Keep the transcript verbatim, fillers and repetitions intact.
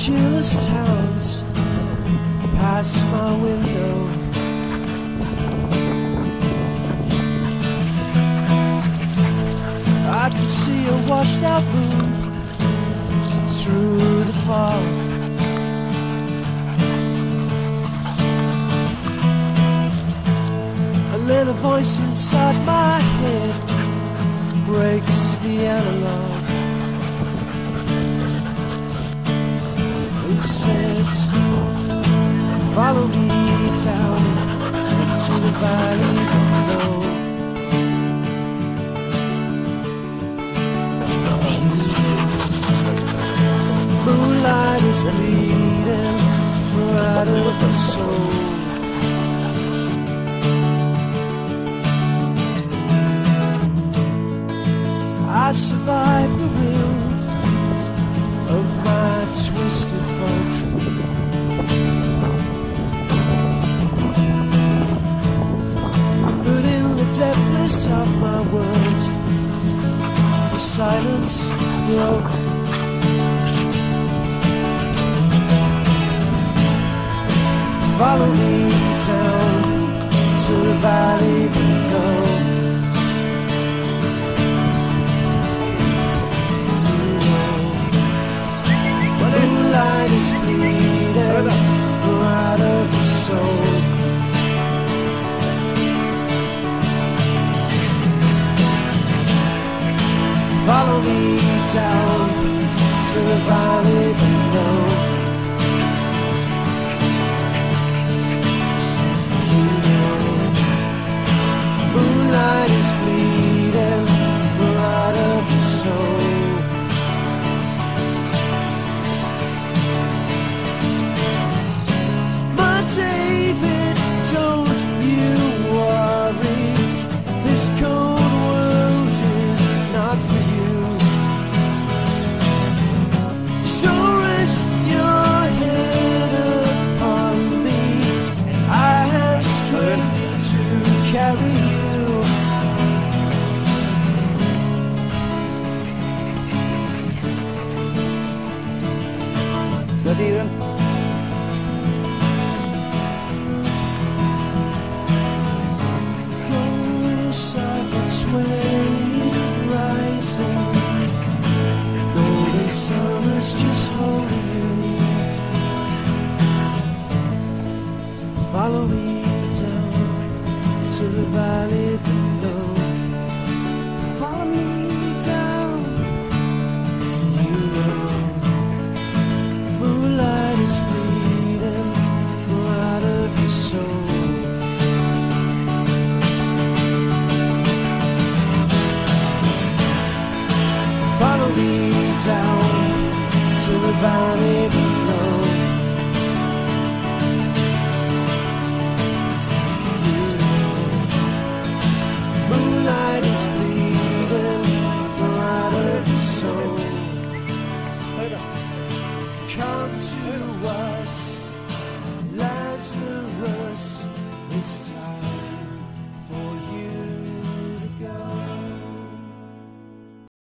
cheerless towns past my window. I can see a washed out moon through the fog. A little voice inside my head breaks the analog. It says, follow me down to the valley below. Moonlight is bleeding right of the soul. I survived the will of my twisted folk. But in the depthness of my world, the silence broke. Follow me down to the valley below. Moonlight is bleeding out of the soul. Follow me down to the valley below. Moonlight is bleeding out of the soul. My David, don't you worry. This cold world is not for you. So rest your head upon me. I have strength to carry you. Good evening. Twenties rising, golden summer's just holding you. Follow me down to the valley below. Follow me down, you know. Moonlight is bleeding out of your soul. Follow me down to the valley